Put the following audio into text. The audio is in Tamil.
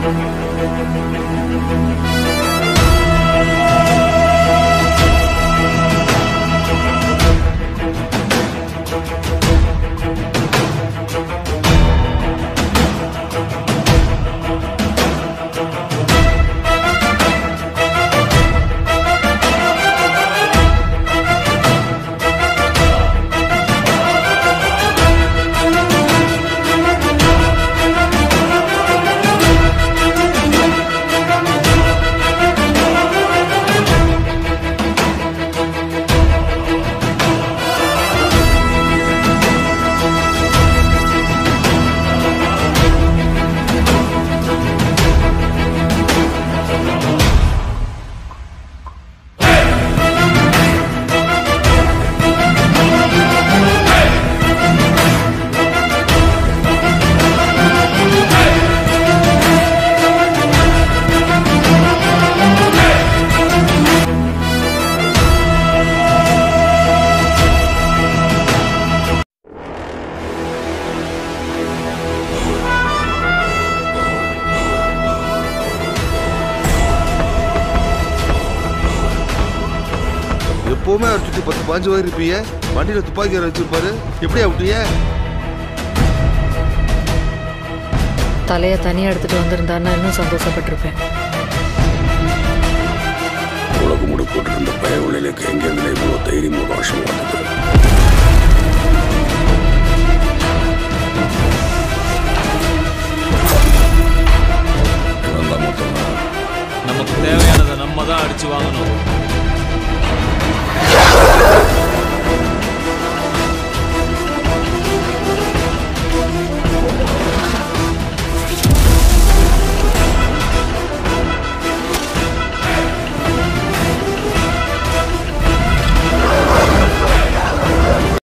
எப்பவுமே அவர் சுத்தி 10-15 பேர் இருப்பீங்க. வண்டியில துப்பாக்கி வச்சிருப்பாரு. எப்படி அப்படியே தலையை தனியா எடுத்துட்டு வந்திருந்தாருன்னா இன்னும் சந்தோஷப்பட்டிருப்பேன். உலகம் முடி போட்டு இருந்த பய உள்ள எங்கெங்கே இவ்வளோ தைரியம் ரோஷம் வந்தது.